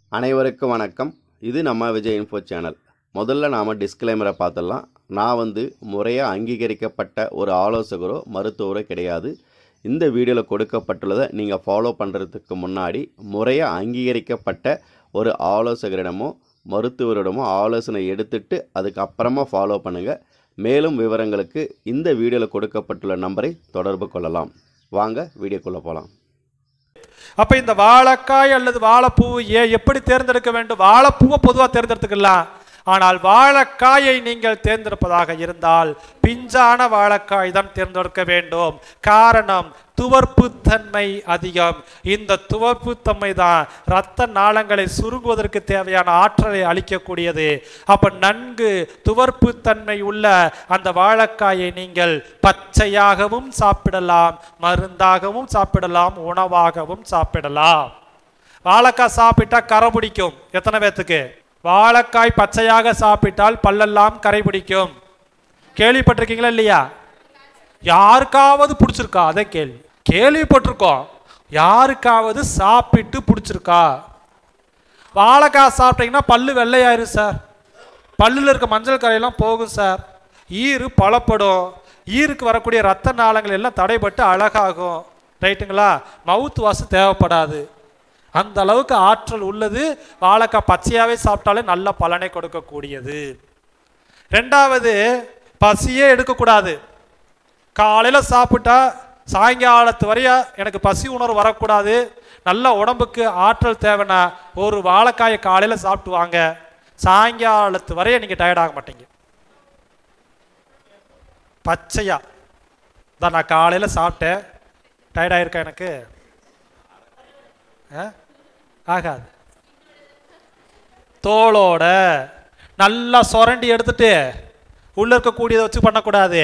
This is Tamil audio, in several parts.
அனைவருக்கும் வணக்கம். இது நம்ம விஜய் இன்ஃபோ சேனல். முதல்ல நாம் டிஸ்க்ளைமரை பார்த்துடலாம். நான் முறையாக அங்கீகரிக்கப்பட்ட ஒரு ஆலோசகரோ மருத்துவரோ கிடையாது. இந்த வீடியோவில் கொடுக்கப்பட்டுள்ளதை நீங்கள் ஃபாலோ பண்ணுறதுக்கு முன்னாடி முறையாக அங்கீகரிக்கப்பட்ட ஒரு ஆலோசகரிடமோ மருத்துவரிடமோ ஆலோசனை எடுத்துட்டு அதுக்கப்புறமா ஃபாலோ பண்ணுங்கள். மேலும் விவரங்களுக்கு இந்த வீடியோவில் கொடுக்கப்பட்டுள்ள நம்பரை தொடர்பு கொள்ளலாம். வாங்க வீடியோக்குள்ளே போகலாம். அப்ப இந்த வாழைக்காய் அல்லது வாழைப்பூவை எப்படி தேர்ந்தெடுக்க வேண்டும்? வாழைப்பூவை பொதுவாக தேர்ந்தெடுத்துக்கலாம். ஆனால் வாழைக்காயை நீங்கள் தேர்ந்தெடுப்பதாக இருந்தால் பிஞ்சான வாழைக்காய் தான் தேர்ந்தெடுக்க வேண்டும். காரணம், துவர்ப்புத்தன்மை அதிகம். இந்த துவர்ப்புத்தன்மை தான் இரத்த நாளங்களை சுருங்குவதற்கு தேவையான ஆற்றலை அளிக்கக்கூடியது. அப்ப நன்கு துவர்ப்புத்தன்மை உள்ள அந்த வாழைக்காயை நீங்கள் பச்சையாகவும் சாப்பிடலாம், மருந்தாகவும் சாப்பிடலாம், உணவாகவும் சாப்பிடலாம். வாழைக்காய் சாப்பிட்டா கரை பிடிக்கும். எத்தனை பேத்துக்கு? வாழைக்காய் பச்சையாக சாப்பிட்டால் பல்லெல்லாம் கரை பிடிக்கும். கேள்விப்பட்டிருக்கீங்களா இல்லையா? யாருக்காவது பிடிச்சிருக்கா? அதே கேள்வி. கேள்விப்பட்டிருக்கோம், யாருக்காவது சாப்பிட்டு பிடிச்சிருக்கா? வாழைக்காய் சாப்பிட்டீங்கன்னா பல்லு வெள்ளையாயிரும் சார், பல்லில் இருக்க மஞ்சள் கரையெல்லாம் போகும் சார், ஈறு பலப்படும், ஈருக்கு வரக்கூடிய ரத்த நாளங்கள் எல்லாம் தடைபட்டு அழகாகும். ரைட்டுங்களா? மவுத் வாஷ் தேவைப்படாது. அந்த அளவுக்கு ஆற்றல் உள்ளது. வாழைக்காய் பச்சையாகவே சாப்பிட்டாலே நல்ல பலனை கொடுக்கக்கூடியது. ரெண்டாவது, பசியே எடுக்கக்கூடாது. காலையில் சாப்பிட்டா சாயங்காலத்து வரைய எனக்கு பசி உணர்வு வரக்கூடாது, நல்ல உடம்புக்கு ஆற்றல் தேவைன்னா ஒரு வாழைக்காயை காலையில் சாப்பிட்டு வாங்க, சாயங்காலத்து வரைய நீங்கள் டயர்டாக மாட்டீங்க. பச்சையா தான் நான் காலையில் சாப்பிட்டேன், டயர்டாயிருக்கா எனக்கு? ஆகாது. தோலோட நல்லா சுரண்டி எடுத்துட்டு உள்ள இருக்கக்கூடியதை வச்சு பண்ணக்கூடாது.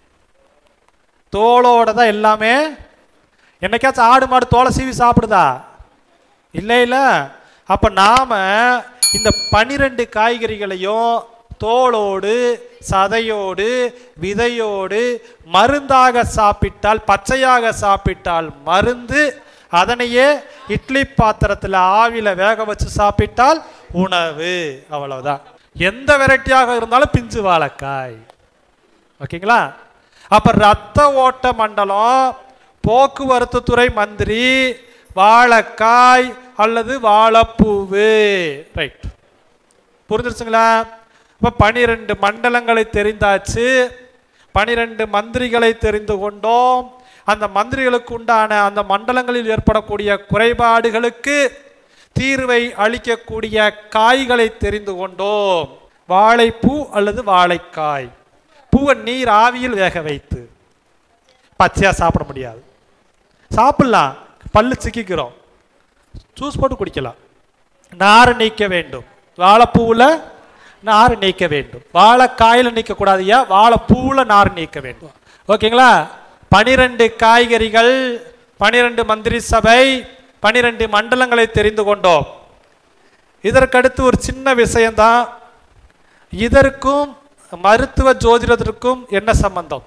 தோலோட தான் எல்லாமே. என்னைக்காச்சும் ஆடு மாடு தோலை சீவி சாப்பிடுதா? இல்லை இல்லை. அப்போ நாம் இந்த 12 காய்கறிகளையும் தோலோடு சதையோடு விதையோடு மருந்தாக சாப்பிட்டால், பச்சையாக சாப்பிட்டால் மருந்து, அதனையே இட்லி பாத்திரத்தில் ஆவியில் வேக வச்சு சாப்பிட்டால் உணவு. அவ்வளவுதான். எந்த வெரைட்டியாக இருந்தாலும் பிஞ்சு வாழைக்காய். ஓகேங்களா? அப்ப ரத்த ஓட்ட மண்டலம், போக்குவரத்து துறை மந்திரி, வாழைக்காய் அல்லது வாழைப்பூவு. ரைட், புரிஞ்சிருச்சுங்களா? இப்ப 12 மண்டலங்களை தெரிந்தாச்சு, 12 மந்திரிகளை தெரிந்து கொண்டோம். அந்த மந்திரிகளுக்கு உண்டான அந்த மண்டலங்களில் ஏற்படக்கூடிய குறைபாடுகளுக்கு தீர்வை அளிக்கக்கூடிய காய்களை தெரிந்து கொண்டோம். வாழைப்பூ அல்லது வாழைக்காய். பூவை நீர் ஆவியில் வேக வைத்து, பச்சையா சாப்பிட முடியாது. சாப்பிடலாம், பல்லு சிக்கிக்கிறோம், ஜூஸ் போட்டு குடிக்கலாம். நார் நீக்க வேண்டும். வாழைப்பூவில் நார் நீக்க வேண்டும், வாழைக்காயில் நீக்க கூடாதுயா, வாழைப்பூவில் நார் நீக்க வேண்டும். ஓகேங்களா? 12 காய்கறிகள், 12 மந்திரி சபை, 12 மண்டலங்களை தெரிந்து கொண்டோம். இதற்கடுத்து ஒரு சின்ன விஷயம்தான். இதற்கும் மருத்துவ ஜோதிடத்திற்கும் என்ன சம்பந்தம்?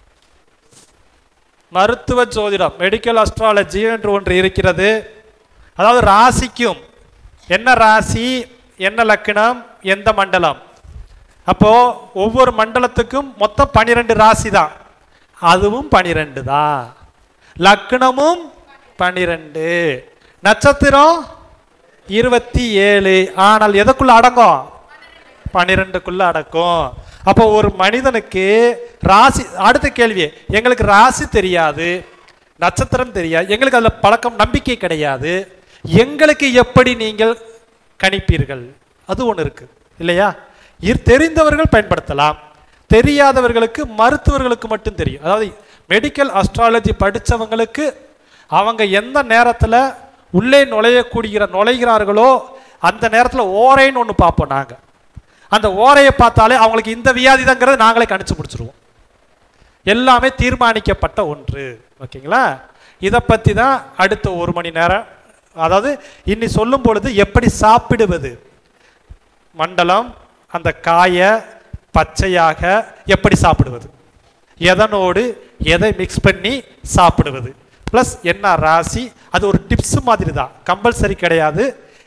மருத்துவ ஜோதிடம், மெடிக்கல் அஸ்ட்ராலஜி என்று ஒன்று இருக்கிறது. அதாவது ராசிக்கும், என்ன ராசி, என்ன லக்னம், எந்த மண்டலம். அப்போ ஒவ்வொரு மண்டலத்துக்கும் மொத்தம் 12 ராசி தான். அதுவும் 12 தான். லக்னமும் 12, நட்சத்திரம் 27. ஆனால் எதுக்குள்ள அடங்கும்? 12க்குள்ள அடக்கும். அப்போ ஒரு மனிதனுக்கு ராசி, அடுத்த கேள்வி, எங்களுக்கு ராசி தெரியாது, நட்சத்திரம் தெரியாது, எங்களுக்கு அதில் பழக்கம் நம்பிக்கை கிடையாது, எங்களுக்கு எப்படி நீங்கள் கணிப்பீர்கள்? அது ஒன்று இருக்கு இல்லையா? தெரிந்தவர்கள் பயன்படுத்தலாம், தெரியாதவர்களுக்கு மருத்துவர்களுக்கு மட்டும் தெரியும். அதாவது மெடிக்கல் அஸ்ட்ராலஜி படித்தவங்களுக்கு அவங்க எந்த நேரத்தில் உள்ளே நுழைகிறார்களோ அந்த நேரத்தில் ஓரைன்னு ஒன்று பார்ப்போம் நாங்கள். அந்த ஓரையை பார்த்தாலே அவங்களுக்கு இந்த வியாதி தாங்கிறத நாங்களே கணிச்சு முடிச்சிருவோம். எல்லாமே தீர்மானிக்கப்பட்ட ஒன்று. ஓகேங்களா? இதை பற்றி தான் அடுத்த 1 மணி நேரம், அதாவது இன்னி சொல்லும் பொழுது எப்படி சாப்பிடுவது, மண்டலம், அந்த காயை பச்சையாக எப்படி சாப்பிடுவது, எதனோடு எதை மிக்ஸ் பண்ணி சாப்பிடுவது, ப்ளஸ் என்ன ராசி, அது ஒரு டிப்ஸ் மாதிரி தான், கம்பல்சரி கிடையாது.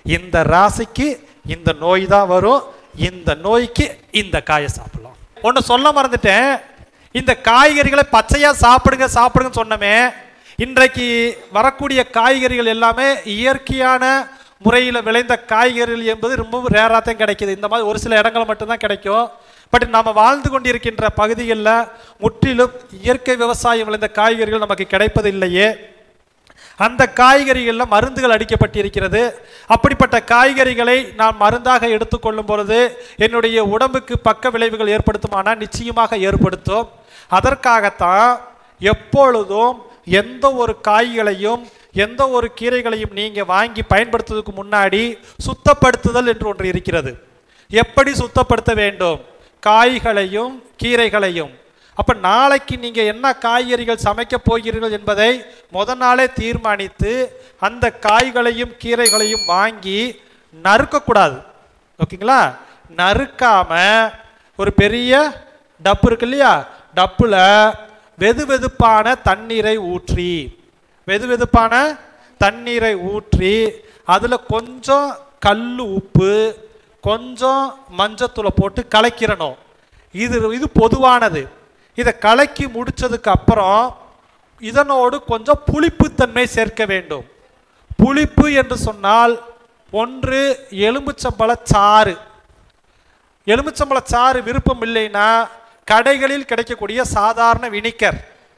இந்த ராசிக்கு இந்த நோய் தான் வரும், இந்த நோய்க்கு இந்த காயை சாப்பிடலாம். ஒன்று சொல்ல மறந்துட்டேன், இந்த காய்கறிகளை பச்சையாக சாப்பிடுங்கன்னு சொன்னமே, இன்றைக்கு வரக்கூடிய காய்கறிகள் எல்லாமே இயற்கையான முறையில் விளைந்த காய்கறிகள் என்பது ரொம்ப ரேராக தான் கிடைக்கிது. இந்த மாதிரி ஒரு சில இடங்கள் மட்டும்தான் கிடைக்கும். பட் நம்ம வாழ்ந்து கொண்டிருக்கின்ற பகுதிகளில் முற்றிலும் இயற்கை விவசாயம் விளைந்த காய்கறிகள் நமக்கு கிடைப்பதில்லையே. அந்த காய்கறிகளில் மருந்துகள் அடிக்கப்பட்டிருக்கிறது. அப்படிப்பட்ட காய்கறிகளை நான் மருந்தாக எடுத்துக்கொள்ளும் பொழுது என்னுடைய உடம்புக்கு பக்க விளைவுகள் ஏற்படுத்துமானால் நிச்சயமாக ஏற்படுத்தும். அதற்காகத்தான் எப்பொழுதும் எந்த ஒரு காய்களையும் எந்த ஒரு கீரைகளையும் நீங்கள் வாங்கி பயன்படுத்துவதற்கு முன்னாடி சுத்தப்படுத்துதல் என்று ஒன்று இருக்கிறது. எப்படி சுத்தப்படுத்த வேண்டும்? காய்களையும் கீரைகளையும். அப்போ நாளைக்கு நீங்கள் என்ன காய்கறிகள் சமைக்க போகிறீர்கள் என்பதை முதல் நாளே தீர்மானித்து அந்த காய்களையும் கீரைகளையும் வாங்கி நறுக்கக்கூடாது. ஓகேங்களா? நறுக்காம ஒரு பெரிய டப்பு இருக்கு இல்லையா, டப்புல வெது வெதுப்பான தண்ணீரை ஊற்றி அதில் கொஞ்சம் கல் உப்பு கொஞ்சம் மஞ்சத்தூளை போட்டு கலக்கிறணும். இது பொதுவானது. இதை கலக்கி முடிச்சதுக்கு அப்புறம் இதனோடு கொஞ்சம் புளிப்புத்தன்மை சேர்க்க வேண்டும். புளிப்பு என்று சொன்னால் ஒன்று எலுமிச்சம்பழச்சாறு விருப்பம் இல்லைன்னா கடைகளில் கிடைக்கக்கூடிய சாதாரண வினிகர்,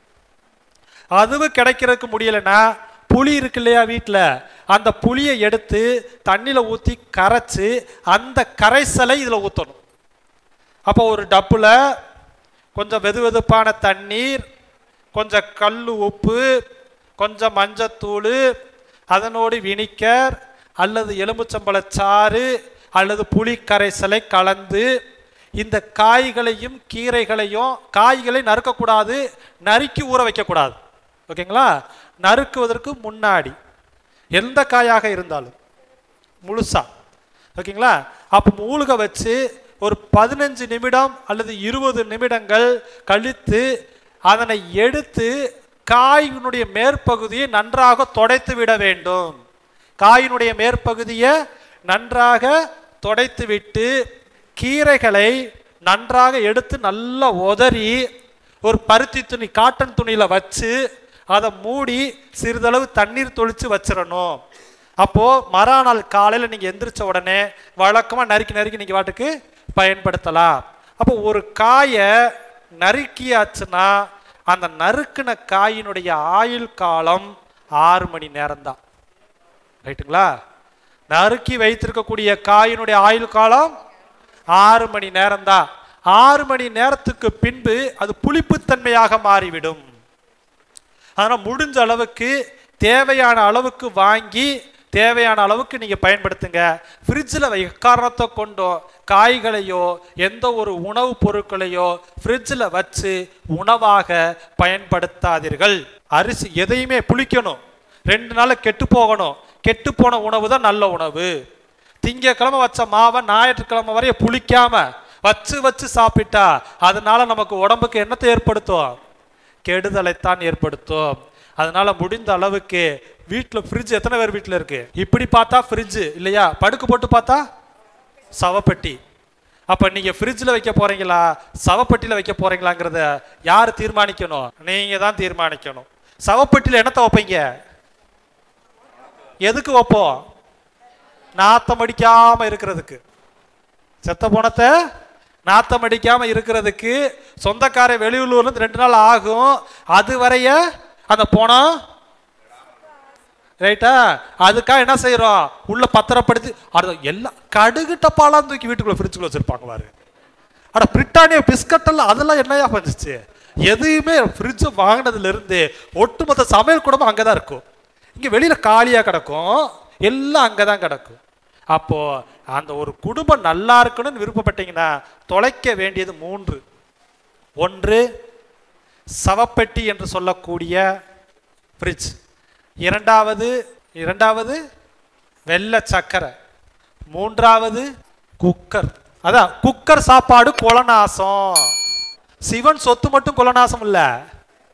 அதுவும் கிடைக்கிறதுக்கு முடியலைன்னா புளி இருக்கு இல்லையா வீட்டில், அந்த புளியை எடுத்து தண்ணியில் ஊற்றி கரைச்சி அந்த கரைசலை இதில் ஊற்றணும். அப்போ ஒரு டப்பில் கொஞ்சம் வெது வெதுப்பான தண்ணீர், கொஞ்சம் கல் உப்பு, கொஞ்சம் மஞ்சத்தூள், அதனோடு வினிகர் அல்லது எலுமிச்சம்பழச்சாறு அல்லது புளி கரைசலை கலந்து இந்த காய்களையும் கீரைகளையும், காய்களை நறுக்கக்கூடாது, நறுக்கி ஊற வைக்கக்கூடாது. ஓகேங்களா? நறுக்குவதற்கு முன்னாடி எந்த காயாக இருந்தாலும் முழுசா, ஓகேங்களா, அப்போ மூழ்க வச்சு ஒரு 15 நிமிடம் அல்லது 20 நிமிடங்கள் கழித்து அதனை எடுத்து காயினுடைய மேற்பகுதியை நன்றாக துடைத்து விட வேண்டும். காயினுடைய மேற்பகுதியை நன்றாக துடைத்து விட்டு கீரைகளை நன்றாக எடுத்து நல்லா உதறி ஒரு பருத்தி துணி, காட்டன் துணியில் வச்சு அதை மூடி சிறிதளவு தண்ணீர் தொளிச்சு வச்சிடணும். அப்போது மறுநாள் காலையில் நீங்கள் எந்திரிச்ச உடனே வழக்கமாக நறுக்கி நீங்கள் வாட்டுக்கு பயன்படுத்தலாம். அப்போ ஒரு காயை நறுக்கியாச்சுன்னா அந்த நறுக்கின காயினுடைய ஆயுள் காலம் 6 மணி நேரம்தான். ரைட்டுங்களா? நறுக்கி வைத்திருக்கக்கூடிய காயினுடைய ஆயுள் காலம் 6 மணி நேரம்தான். 6 மணி நேரத்துக்கு பின்பு அது புளிப்புத்தன்மையாக மாறிவிடும். அதனால் முடிஞ்ச அளவுக்கு தேவையான அளவுக்கு வாங்கி தேவையான அளவுக்கு நீங்கள் பயன்படுத்துங்க. ஃப்ரிட்ஜில் எக்காரணத்தை கொண்டோ காய்களையோ எந்த ஒரு உணவுப் பொருட்களையோ ஃப்ரிட்ஜில் வச்சு உணவாக பயன்படுத்தாதீர்கள். அரிசி எதையுமே புளிக்கணும், 2 நாள் கெட்டு போகணும். கெட்டு போன உணவு தான் நல்ல உணவு. திங்கக்கிழமை வச்ச மாவை ஞாயிற்றுக்கிழமை வரைய புளிக்காம வச்சு சாப்பிட்டா அதனால நமக்கு உடம்புக்கு என்னத்தை ஏற்படுத்தும்? கெடுதலைத்தான் ஏற்படுத்தும். அதனால முடிந்த அளவுக்கு வீட்டில் ஃப்ரிட்ஜ் எத்தனை பேர் வீட்டில் இருக்கு? இப்படி பார்த்தா ஃப்ரிட்ஜ் இல்லையா, படுக்கு போட்டு பார்த்தா சவப்பெட்டி. அப்போ நீங்கள் ஃப்ரிட்ஜில் வைக்க போறீங்களா சவப்பெட்டியில் வைக்க போறீங்களாங்கிறத யார் தீர்மானிக்கணும்? நீங்கள் தான் தீர்மானிக்கணும். சவப்பெட்டியில் என்னத்தை வைப்பீங்க? எதுக்கு வைப்போம்? நாத்தம் அடிக்காம இருக்கிறதுக்கு. செத்த போனத்தை நாத்தம் அடிக்காம இருக்கிறதுக்கு. சொந்தக்கார வெளியூர்ல 2 நாள் ஆகும், அது வரைய அந்த போனோம். ரைட்டா? அதுக்காக என்ன செய்யறோம்? உள்ள பத்திரப்படுத்தி எல்லாம் கடுகு டப்பாலாம் தூக்கி வீட்டுக்குள்ள ஃப்ரிட்ஜுக்குள்ள வச்சிருப்பாங்க பாரு. அட பிரிட்டானியா பிஸ்கட் எல்லாம் அதெல்லாம் என்னையா பண்ணிச்சு? எதுவுமே ஃப்ரிட்ஜ் வாங்கினதுல இருந்து ஒட்டுமொத்த சமையல் கூடமும் அங்கதான் இருக்கும். இங்க வெளியில காலியா கிடக்கும், எல்லாம் அங்கதான் கிடக்கும். அப்போ அந்த ஒரு குடும்பம் நல்லா இருக்கணும்னு விருப்பப்பட்டீங்கன்னா தொலைக்க வேண்டியது 3. 1 சவப்பெட்டி என்று சொல்லக்கூடிய ஃப்ரிட்ஜ், இரண்டாவது வெள்ளை சக்கரை, 3வது குக்கர். அதான் குக்கர் சாப்பாடு கொலநாசம். சிவன் சொத்து மட்டும் கொலநாசம் இல்ல,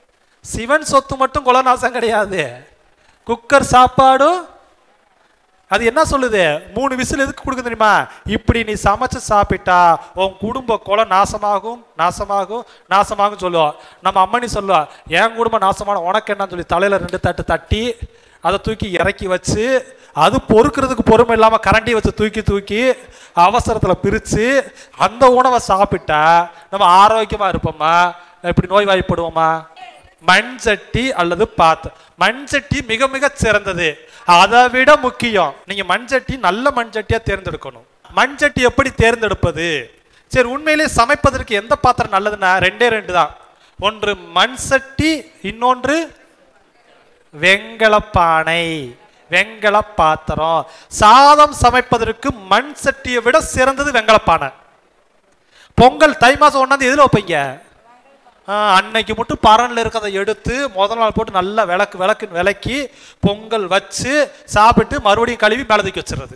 சிவன் சொத்து மட்டும் கொலநாசம் கிடையாது. குக்கர் சாப்பாடும் அது என்ன சொல்லுது? 3 விசில் எதுக்கு கொடுக்க தெரியுமா? இப்படி நீ சமைச்சு சாப்பிட்டா உன் குடும்ப கொலை நாசமாகும் நாசமாகும் நாசமாகும் சொல்லுவோம். நம்ம அம்மனி சொல்லுவா, என் குடும்பம் நாசமான உனக்கு என்னன்னு சொல்லி தலையில 2 தட்டு தட்டி அதை தூக்கி இறக்கி வச்சு, அது பொறுக்கிறதுக்கு பொறுமை இல்லாமல் கரண்டி வச்சு தூக்கி தூக்கி அவசரத்தில் பிரித்து அந்த உணவை சாப்பிட்டா நம்ம ஆரோக்கியமாக இருப்போமா? இப்படி நோய்வாய்ப்படுவோமா? மண்சட்டி அல்லது பாத்திரம். மண்சட்டி மிக மிக சிறந்தது. அதை விட முக்கியம், நீங்க மண்சட்டி நல்ல மண்சட்டியா தேர்ந்தெடுக்கணும். மண்சட்டி எப்படி தேர்ந்தெடுப்பது? சரி, உண்மையிலே சமைப்பதற்கு எந்த பாத்திரம் நல்லதுன்னா 2 தான். ஒன்று மண் சட்டி, இன்னொன்று வெங்கலப்பானை, வெங்கல பாத்திரம். சாதம் சமைப்பதற்கு மண் சட்டியை விட சிறந்தது வெங்கலப்பானை. பொங்கல் தை மாசம் 1ஆம் தேதி எதில் வைப்பீங்க? அன்னைக்கு மட்டும் பரனில் இருக்கிறத எடுத்து முதல் நாள் போட்டு நல்லா விளக்குன்னு விளக்கி பொங்கல் வச்சு சாப்பிட்டு மறுபடியும் கழுவி மேலே தூக்கி வச்சிடுறது.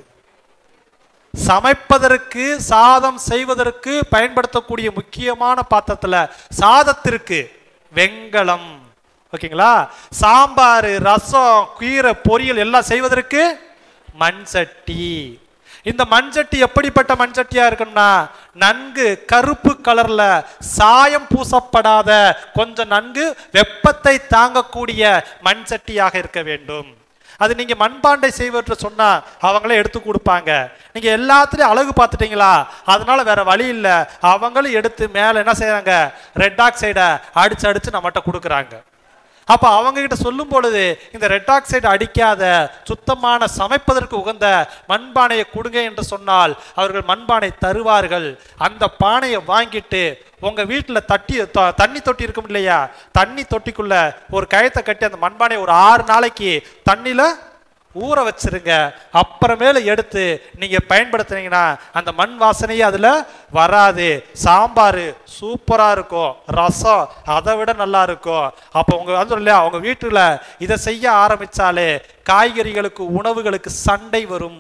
சமைப்பதற்கு சாதம் செய்வதற்கு பயன்படுத்தக்கூடிய முக்கியமான பாத்திரத்தில் சாதத்திற்கு வெங்கலம், ஓகேங்களா? சாம்பார், ரசம், கீரை, பொரியல் எல்லாம் செய்வதற்கு மண் சட்டி. இந்த மண்சட்டி எப்படிப்பட்ட மண்சட்டியா இருக்குன்னா, நன்கு கருப்பு கலர்ல சாயம் பூசப்படாத கொஞ்சம் நன்கு வெப்பத்தை தாங்கக்கூடிய மண்சட்டியாக இருக்க வேண்டும். அது நீங்க மண்பாண்டை செய்வற்ற சொன்னா அவங்களே எடுத்து கொடுப்பாங்க. நீங்க எல்லாத்துலயும் அழகு பார்த்துட்டீங்களா, அதனால வேற வழி இல்லை, அவங்களும் எடுத்து மேல என்ன செய்யறாங்க, ரெட் ஆக்சைடை அடிச்சு அடிச்சு நம்மகிட்ட கொடுக்குறாங்க. அப்ப அவங்க கிட்ட சொல்லும் பொழுது இந்த ரெட் ஆக்சைடு அடிக்காத சுத்தமான சமைப்பதற்கு உகந்த மண்பானையை கொடுங்க என்று சொன்னால் அவர்கள் மண்பானை தருவார்கள். அந்த பானையை வாங்கிட்டு உங்க வீட்டில் தண்ணி தொட்டி இருக்கும் இல்லையா, தண்ணி தொட்டிக்குள்ள ஒரு கயத்தை கட்டி அந்த மண்பானையை ஒரு 6 நாளைக்கு தண்ணியில ஊற வச்சிருங்க. அப்புறமேல எடுத்து நீங்க பயன்படுத்துனீங்கன்னா அந்த மண் வாசனையே அதுல வராது. சாம்பார் சூப்பரா இருக்கும், ரசம் அதை விட நல்லா இருக்கும். அப்போ உங்க வந்து இல்லையா, உங்க வீட்டுல இதை செய்ய ஆரம்பிச்சாலே காய்கறிகளுக்கு உணவுகளுக்கு சண்டை வரும்.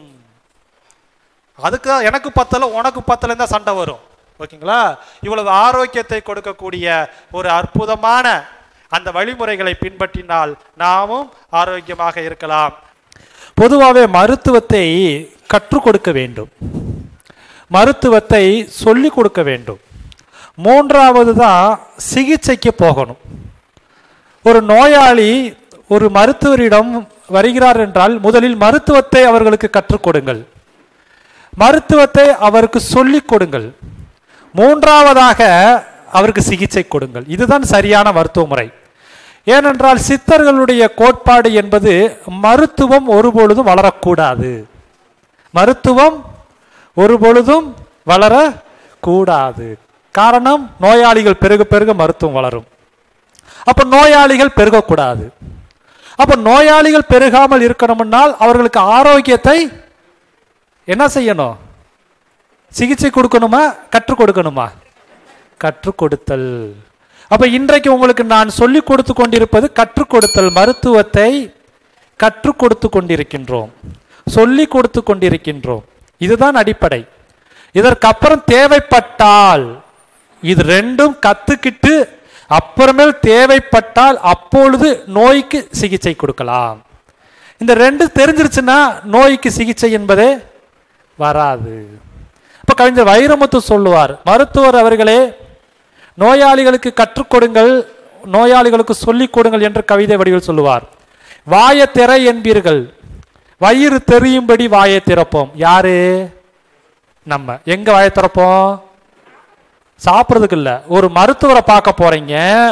அதுக்கு எனக்கு பத்தல உனக்கு பத்தல தான் சண்டை வரும், ஓகேங்களா? இவ்வளவு ஆரோக்கியத்தை கொடுக்கக்கூடிய ஒரு அற்புதமான அந்த வழிமுறைகளை பின்பற்றினால் நாமும் ஆரோக்கியமாக இருக்கலாம். பொதுவாகவே மருத்துவத்தை கற்றுக் கொடுக்க வேண்டும், மருத்துவத்தை சொல்லிக் கொடுக்க வேண்டும். 3வது தான் சிகிச்சைக்கு போகணும். ஒரு நோயாளி ஒரு மருத்துவரிடம் வருகிறார் என்றால் முதலில் மருத்துவத்தை அவர்களுக்கு கற்றுக் கொடுங்கள், மருத்துவத்தை அவருக்கு சொல்லிக் கொடுங்கள். 3வதாக அவருக்கு சிகிச்சை கொடுங்கள். இதுதான் சரியான மருத்துவ முறை. ஏனென்றால் சித்தர்களுடைய கோட்பாடு என்பது மருத்துவம் ஒருபொழுதும் வளரக்கூடாது, மருத்துவம் ஒருபொழுதும் வளரக்கூடாது. காரணம், நோயாளிகள் பெருக பெருக மருத்துவம் வளரும். அப்ப நோயாளிகள் பெருகக்கூடாது. அப்ப நோயாளிகள் பெருகாமல் இருக்கணும்னால் அவர்களுக்கு ஆரோக்கியத்தை என்ன செய்யணும்? சிகிச்சை கொடுக்கணுமா, கற்றுக் கொடுக்கணுமா? கற்றுக் கொடுத்தல். அப்ப இன்றைக்கு உங்களுக்கு நான் சொல்லிக் கொடுத்து கொண்டிருப்பது கற்றுக் கொடுத்தல். மருத்துவத்தை கற்றுக் கொடுத்து கொண்டிருக்கின்றோம், சொல்லிக் கொடுத்து கொண்டிருக்கின்றோம். இதுதான் அடிப்படை. இதற்கப்புறம் தேவைப்பட்டால் இது 2ம் கத்துக்கிட்டு அப்புறமேல் தேவைப்பட்டால் அப்பொழுது நோய்க்கு சிகிச்சை கொடுக்கலாம். இந்த 2 தெரிஞ்சிருச்சுன்னா நோய்க்கு சிகிச்சை என்பதே வராது. இப்ப கவிஞர் வைரமுத்து சொல்லுவார், மருத்துவர் அவர்களே நோயாளிகளுக்கு கற்றுக் கொடுங்கள், நோயாளிகளுக்கு சொல்லிக் கொடுங்கள் என்று கவிதை வடிவில் சொல்லுவார். வாயை திற என்பீர்கள், வயிறு தெரியும்படி வாயை திறப்போம். யாரு? நம்ம. எங்க வாயை திறப்போம்? சாப்பிட்றதுக்கு இல்லை. ஒரு மருத்துவரை பார்க்க போறீங்க,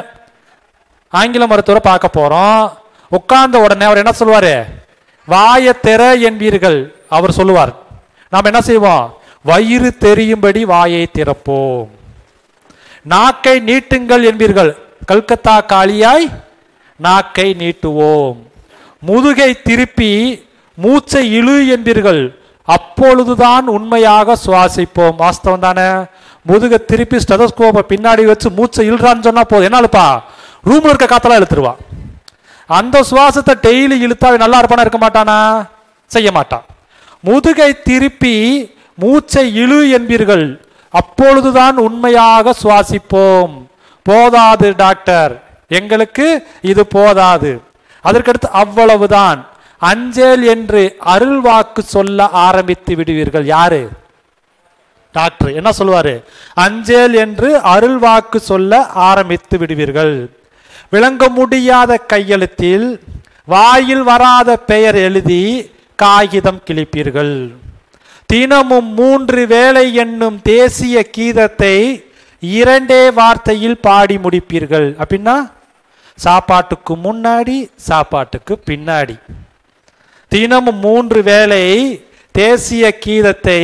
ஆங்கில மருத்துவரை பார்க்க போறோம். உட்கார்ந்த உடனே அவர் என்ன சொல்லுவாரு? வாயை திற என்பீர்கள். அவர் சொல்லுவார், நாம் என்ன செய்வோம்? வயிறு தெரியும்படி வாயை திறப்போம். நாக்கை நீட்டுங்கள் என்பீர்கள், கல்கத்தா காளியாய் நாக்கை நீட்டுவோம். முதுகை திருப்பி மூச்சை இழு என்பீர்கள், அப்பொழுதுதான் உண்மையாக சுவாசிப்போம். வாஸ்தவம் தானே? முதுகை திருப்பி ஸ்டெதோஸ்கோப்பை பின்னாடி வச்சு மூச்சை இழுறான்னு சொன்னா போதும், என்னாலுப்பா ரூம்ல இருக்க காத்தெல்லாம் இழுத்துருவா. அந்த சுவாசத்தை டெய்லி இழுத்தா நல்லா இருப்பானா? இருக்க மாட்டானா? செய்ய மாட்டான். முதுகை திருப்பி மூச்சை இழு என்பீர்கள், அப்பொழுதுதான் உண்மையாக சுவாசிப்போம். போதாது டாக்டர், எங்களுக்கு இது போதாது, அதற்கடுத்து அவ்வளவுதான். அஞ்சேல் என்று அருள்வாக்கு சொல்ல ஆரம்பித்து விடுவீர்கள். யாரு? டாக்டர் என்ன சொல்லுவாரு? அஞ்சேல் என்று அருள்வாக்கு சொல்ல ஆரம்பித்து விடுவீர்கள். விளங்க முடியாத கையெழுத்தில் வாயில் வராத பெயர் எழுதி காகிதம் கிழிப்பீர்கள். தினமும் 3 வேளை என்னும் தேசிய கீதத்தை 2 வார்த்தையில் பாடி முடிப்பீர்கள். அப்படின்னா சாப்பாட்டுக்கு முன்னாடி, சாப்பாட்டுக்கு பின்னாடி. தினமும் 3 வேளை தேசிய கீதத்தை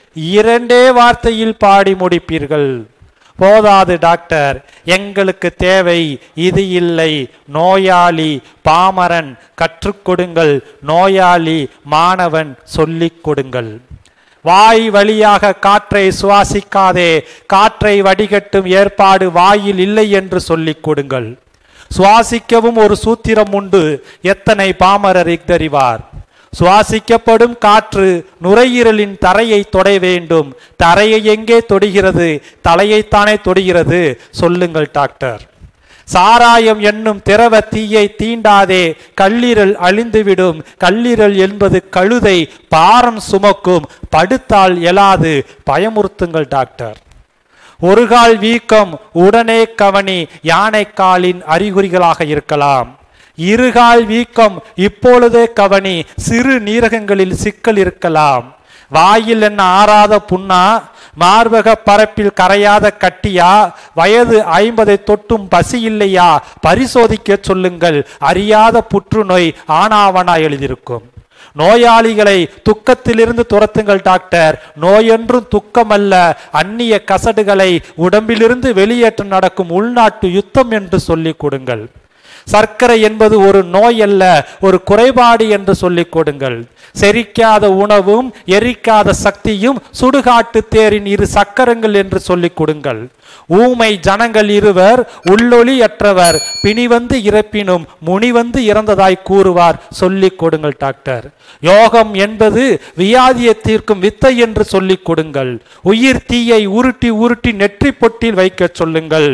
2 வார்த்தையில் பாடி முடிப்பீர்கள். போதாது டாக்டர், எங்களுக்கு தேவை இது இல்லை. நோயாளி பாமரன் கற்றுக் கொடுங்கள், நோயாளி மாணவன் சொல்லிக் கொடுங்கள். வாய் வழியாக காற்றை சுவாசிக்காதே, காற்றை வடிகட்டும் ஏற்பாடு வாயில் இல்லை என்று சொல்லிக் கொடுங்கள். சுவாசிக்கவும் ஒரு சூத்திரம் உண்டு, எத்தனை பாமரர் தெரிவார்? சுவாசிக்கப்படும் காற்று நுரையீரலின் தரையை தொட வேண்டும். தரையை எங்கே தொடுகிறது? தலையைத்தானே தொடுகிறது. சொல்லுங்கள் டாக்டர். சாராயம் என்னும் திரவ தீயை தீண்டாதே, கல்லீரல் அழிந்துவிடும். கல்லீரல் என்பது கழுதை, பாரம் சுமக்கும், படுத்தால் எழாது. பயமுறுத்துங்கள் டாக்டர். ஒரு கால் வீக்கம் உடனே கவனி, யானைக்காலின் அறிகுறிகளாக இருக்கலாம். இருகால் வீக்கம் இப்பொழுதே கவனி, சிறு நீரகங்களில் சிக்கல் இருக்கலாம். வாயில் என்ன ஆறாத புண்ணா? மார்பக பரப்பில் கரையாத கட்டியா? வயது 50 தொட்டும் பசி இல்லையா? பரிசோதிக்க சொல்லுங்கள். அறியாத புற்றுநோய் ஆனாவனா எழுதியிருக்கும். நோயாளிகளை துக்கத்திலிருந்து துரத்துங்கள் டாக்டர். நோயென்றும் துக்கம் அல்ல, அந்நிய கசடுகளை உடம்பிலிருந்து வெளியேற்றம் நடக்கும் உள்நாட்டு யுத்தம் என்று சொல்லிக் கொடுங்கள். சர்க்கரை என்பது ஒரு நோய் அல்ல, ஒரு குறைபாடு என்று சொல்லிக் கொடுங்கள். செரிக்காத உணவும் எரிக்காத சக்தியும் சுடுகாட்டு தேரின் 2 சக்கரங்கள் என்று சொல்லிக் கொடுங்கள். ஊமை ஜனங்கள் 2 உள்ளொளியற்றவர், பிணிவந்து இறப்பினும் முனிவந்து இறந்ததாய் கூறுவார். சொல்லிக் கொடுங்கள் டாக்டர். யோகம் என்பது வியாதியை தீர்க்கும் வித்தை என்று சொல்லிக் கொடுங்கள். உயிர் தீயை உருட்டி உருட்டி நெற்றி பொட்டில் வைக்க சொல்லுங்கள்.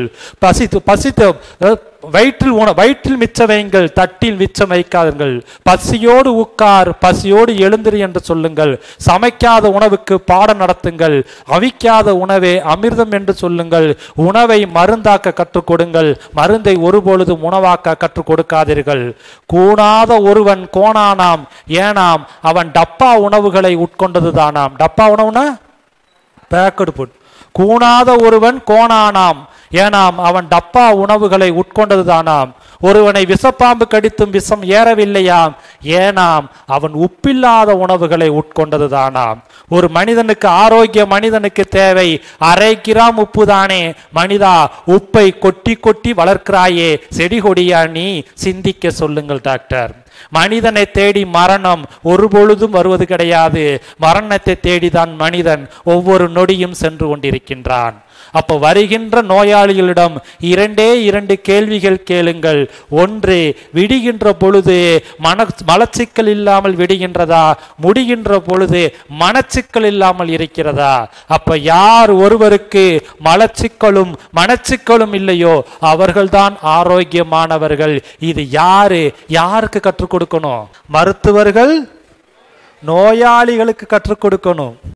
வயிற்றில் மிச்ச வைங்கள், தட்டில் மிச்சம் வைக்காதீர்கள். பசியோடு உட்கார், பசியோடு எழுந்திரு என்று சொல்லுங்கள். சமைக்காத உணவுக்கு பாடம் நடத்துங்கள். அவிக்காத உணவே அமிர்தம் என்று சொல்லுங்கள். உணவை மருந்தாக்க கற்றுக் கொடுங்கள், மருந்தை ஒருபொழுதும் உணவாக்க கற்றுக் கொடுக்காதீர்கள். கூணாத ஒருவன் கோணானாம், ஏனாம் அவன் டப்பா உணவுகளை உட்கொண்டதுதானாம். டப்பா உணவுனா பேக்கடு ஃபுட். கூணாத ஒருவன் கோணானாம், ஏனாம் அவன் டப்பா உணவுகளை உட்கொண்டதுதானாம். ஒருவனை விஷப்பாம்பு கடித்தும் விஷம் ஏறவில்லையாம், ஏனாம் அவன் உப்பில்லாத உணவுகளை உட்கொண்டதுதானாம். ஒரு மனிதனுக்கு, ஆரோக்கிய மனிதனுக்கு தேவை 1/2 கிராம் உப்பு தானே. மனிதா, உப்பை கொட்டி கொட்டி வளர்க்கிறாயே, செடி கொடியா நீ? சிந்திக்க சொல்லுங்கள் டாக்டர். மனிதனை தேடி மரணம் ஒரு பொழுதும் வருவது கிடையாது. மரணத்தை தேடிதான் மனிதன் ஒவ்வொரு நொடியும் சென்று கொண்டிருக்கின்றான். அப்போ வருகின்ற நோயாளிகளிடம் 2 கேள்விகள் கேளுங்கள். 1, விடுகின்ற பொழுது மலச்சிக்கல் இல்லாமல் விடுகின்றதா? முடிகின்ற பொழுது மனச்சிக்கல் இல்லாமல் இருக்கிறதா? அப்ப யார் ஒருவருக்கு மலச்சிக்கலும் மனச்சிக்கலும் இல்லையோ அவர்கள்தான் ஆரோக்கியமானவர்கள். இது யாருக்கு கற்றுக் கொடுக்கணும்? மருத்துவர்கள் நோயாளிகளுக்கு கற்றுக் கொடுக்கணும்.